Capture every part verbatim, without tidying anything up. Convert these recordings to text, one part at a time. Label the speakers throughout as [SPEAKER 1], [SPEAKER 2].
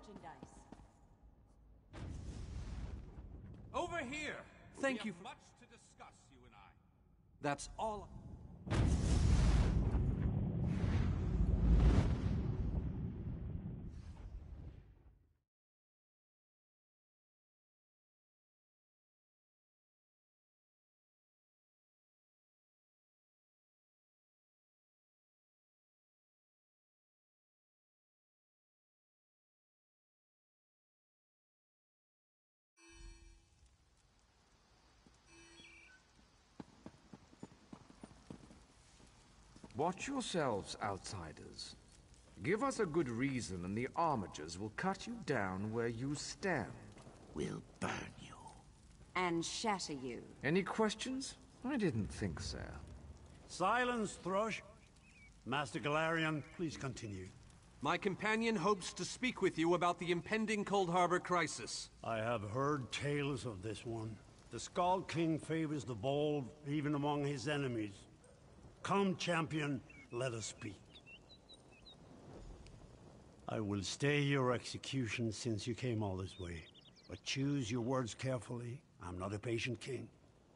[SPEAKER 1] merchandise.
[SPEAKER 2] Over here!
[SPEAKER 3] Thank
[SPEAKER 2] we
[SPEAKER 3] you
[SPEAKER 2] have
[SPEAKER 3] for...
[SPEAKER 2] much to discuss, you and I.
[SPEAKER 3] That's all...
[SPEAKER 4] Watch yourselves, outsiders. Give us a good reason and the Armigers will cut you down where you stand.
[SPEAKER 5] We'll burn you.
[SPEAKER 1] And shatter you.
[SPEAKER 4] Any questions? I didn't think so.
[SPEAKER 6] Silence, Thrush. Master Galarian, please continue.
[SPEAKER 3] My companion hopes to speak with you about the impending Cold Harbor crisis.
[SPEAKER 6] I have heard tales of this one. The Skald King favors the bold, even among his enemies. Come, champion, let us speak. I will stay your execution since you came all this way. But choose your words carefully. I'm not a patient king.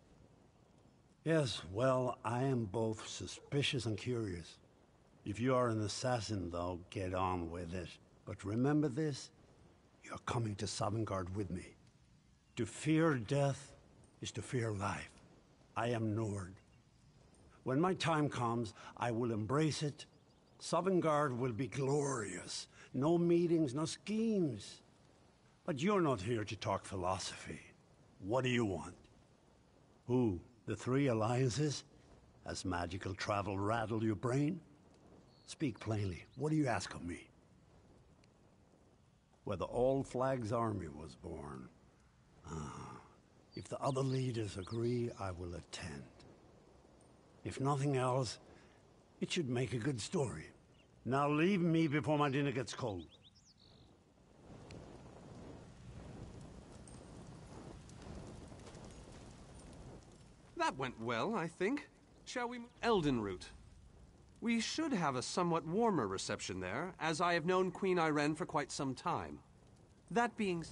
[SPEAKER 6] Yes, well, I am both suspicious and curious. If you are an assassin, though, get on with it. But remember this, you're coming to Sovngarde with me. To fear death is to fear life. I am Nord. When my time comes, I will embrace it. Sovngarde will be glorious. No meetings, no schemes. But you're not here to talk philosophy. What do you want? Who? The three alliances? Has magical travel rattled your brain? Speak plainly. What do you ask of me? Where the All Flag's army was born. Ah. If the other leaders agree, I will attend. If nothing else, it should make a good story. Now leave me before my dinner gets cold.
[SPEAKER 3] That went well, I think. Shall we move? Eldenroot. We should have a somewhat warmer reception there, as I have known Queen Ayrenn for quite some time. That being...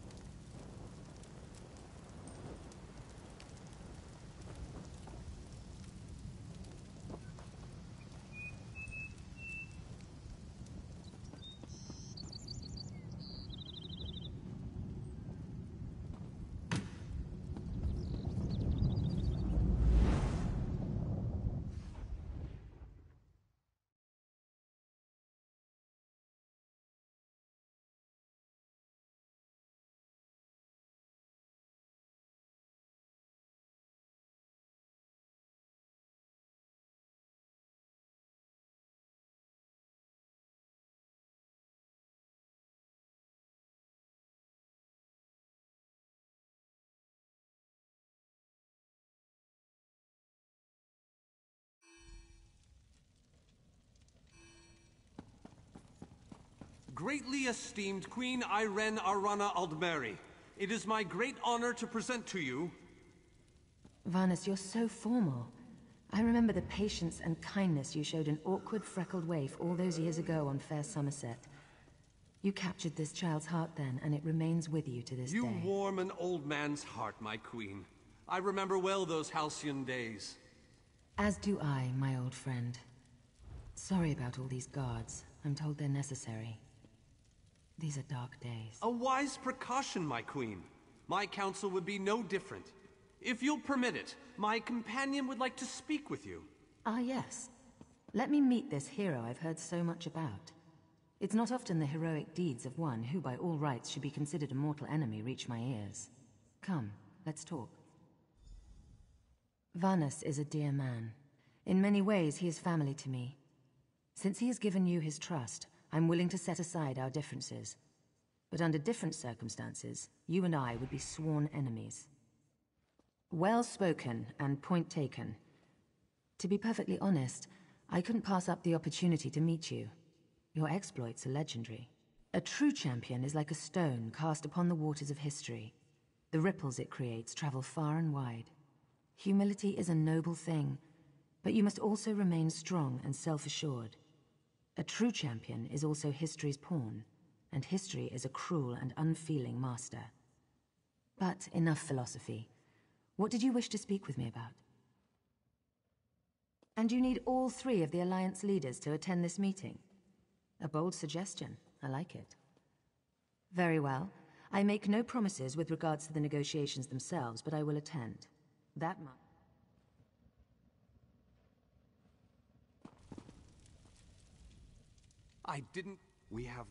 [SPEAKER 3] Greatly esteemed Queen Ayrenn Arana Aldmeri, it is my great honor to present to you...
[SPEAKER 7] Vanus, you're so formal. I remember the patience and kindness you showed an awkward, freckled waif all those years ago on fair Somerset. You captured this child's heart then, and it remains with you to this
[SPEAKER 3] You
[SPEAKER 7] day.
[SPEAKER 3] You warm an old man's heart, my queen. I remember well those halcyon days.
[SPEAKER 7] As do I, my old friend. Sorry about all these guards. I'm told they're necessary. These are dark days.
[SPEAKER 3] A wise precaution, my queen. My counsel would be no different. If you'll permit it, my companion would like to speak with you.
[SPEAKER 7] Ah, yes. Let me meet this hero I've heard so much about. It's not often the heroic deeds of one who by all rights should be considered a mortal enemy reach my ears. Come, let's talk. Vanus is a dear man. In many ways, he is family to me. Since he has given you his trust, I'm willing to set aside our differences. But under different circumstances, you and I would be sworn enemies. Well spoken and point taken. To be perfectly honest, I couldn't pass up the opportunity to meet you. Your exploits are legendary. A true champion is like a stone cast upon the waters of history. The ripples it creates travel far and wide. Humility is a noble thing, but you must also remain strong and self-assured. A true champion is also history's pawn, and history is a cruel and unfeeling master. But enough philosophy. What did you wish to speak with me about? And you need all three of the Alliance leaders to attend this meeting. A bold suggestion. I like it. Very well. I make no promises with regards to the negotiations themselves, but I will attend. That much.
[SPEAKER 3] I didn't... We have...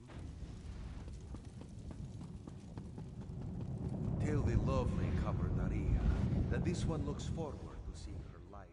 [SPEAKER 8] Tell the lovely Cabernaria that this one looks forward to seeing her light.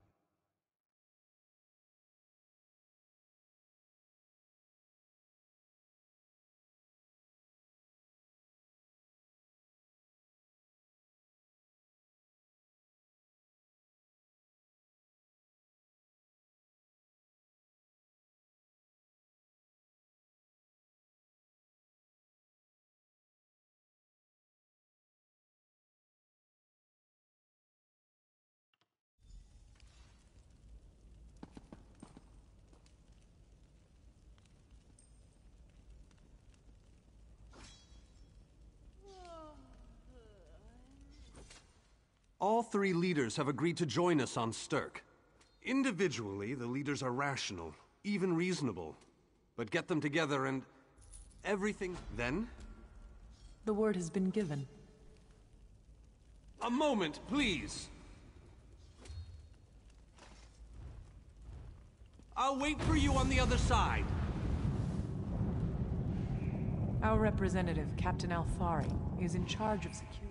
[SPEAKER 3] All three leaders have agreed to join us on Stirk. Individually, the leaders are rational, even reasonable. But get them together and... everything... Then?
[SPEAKER 9] The word has been given.
[SPEAKER 3] A moment, please! I'll wait for you on the other side.
[SPEAKER 9] Our representative, Captain Alfari, is in charge of security.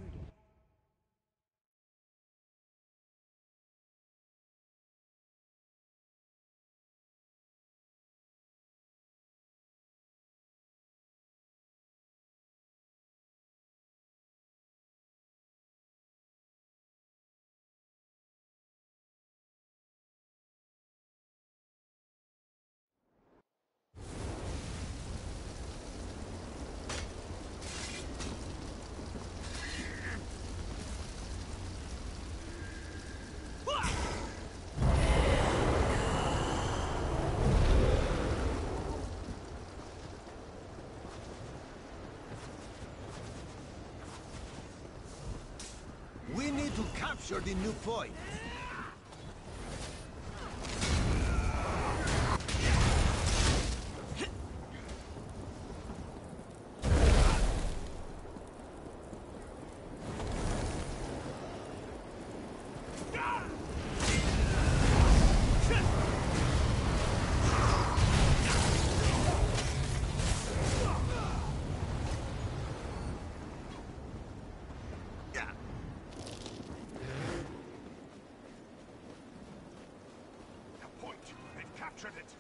[SPEAKER 8] We need to capture the new point.
[SPEAKER 2] Captured it.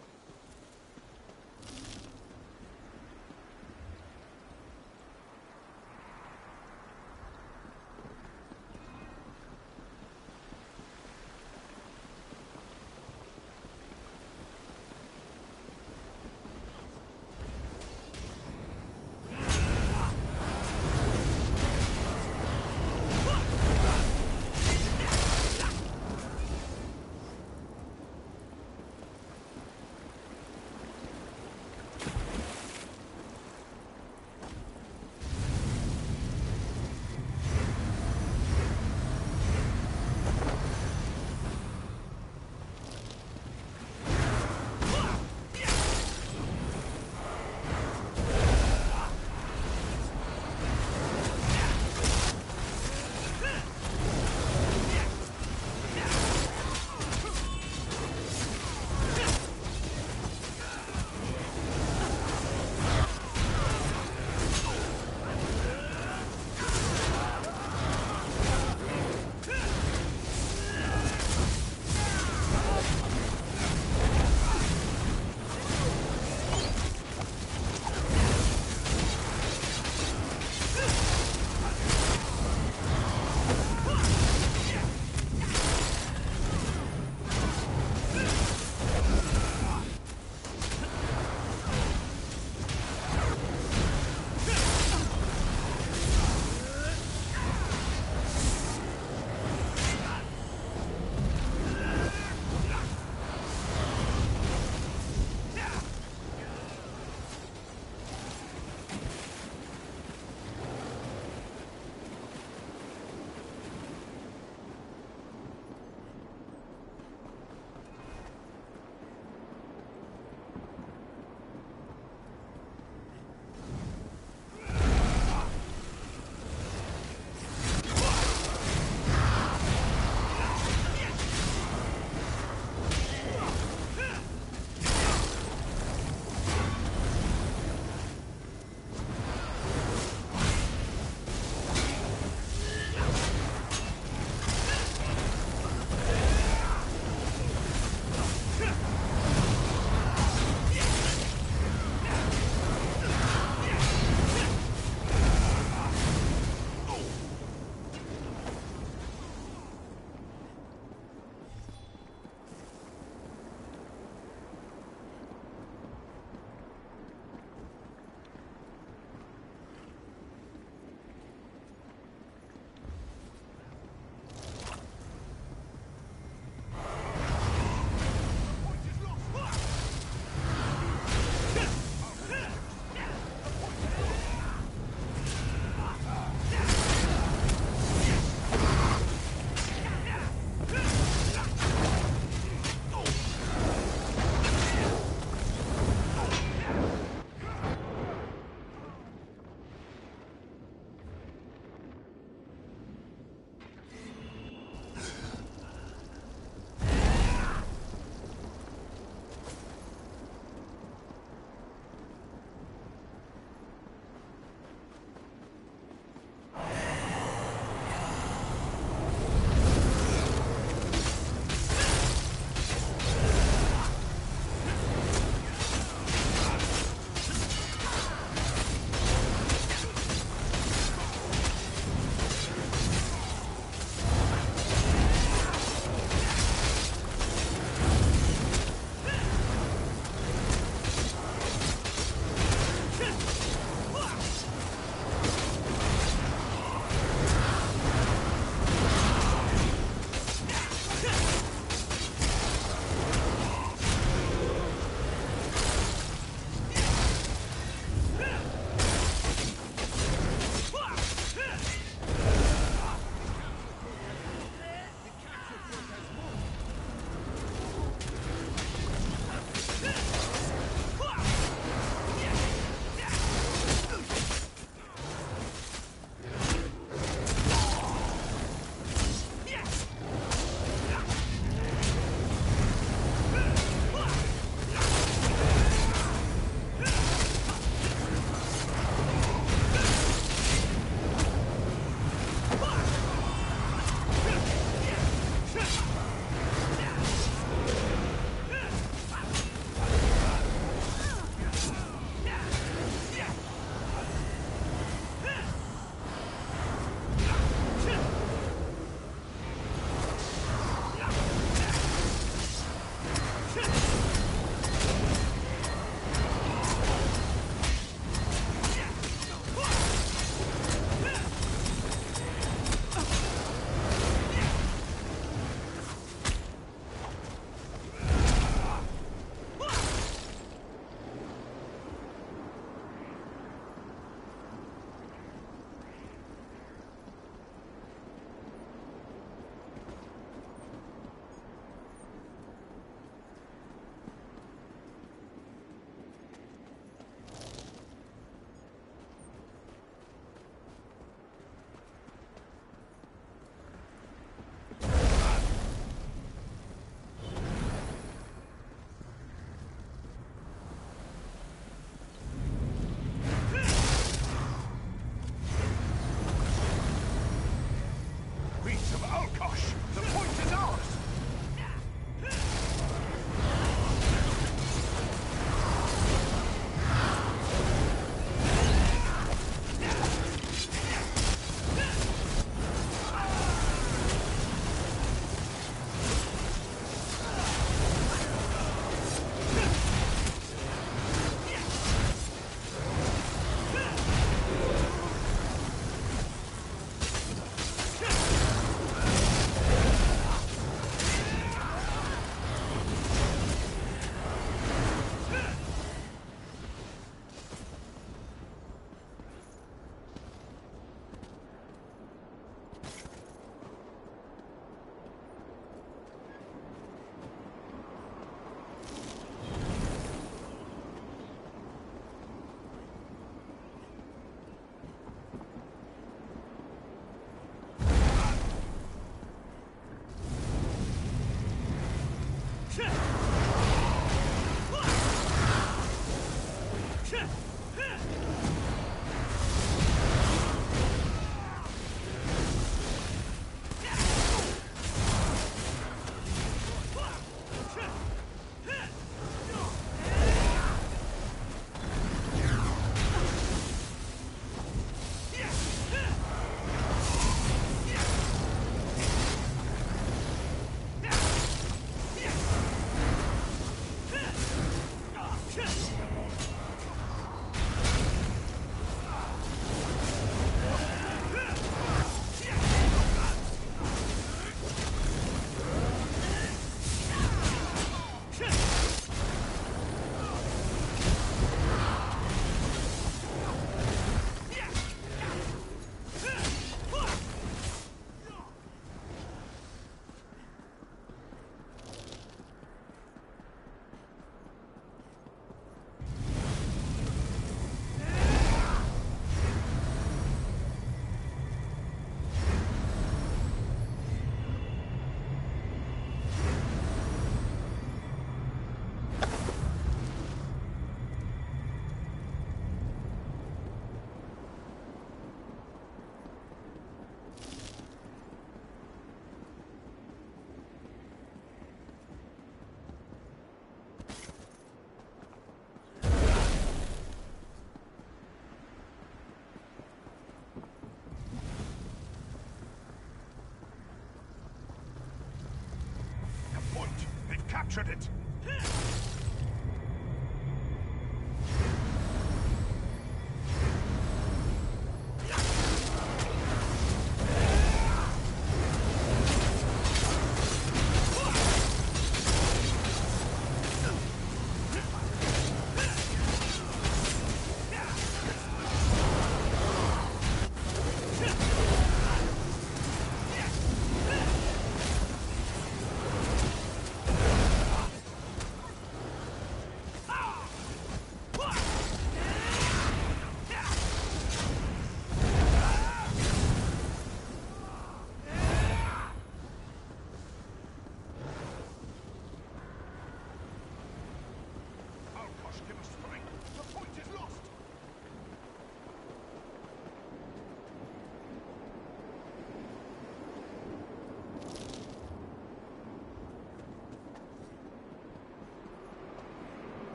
[SPEAKER 2] captured it!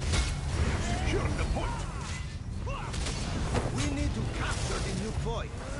[SPEAKER 8] We need to capture the new point.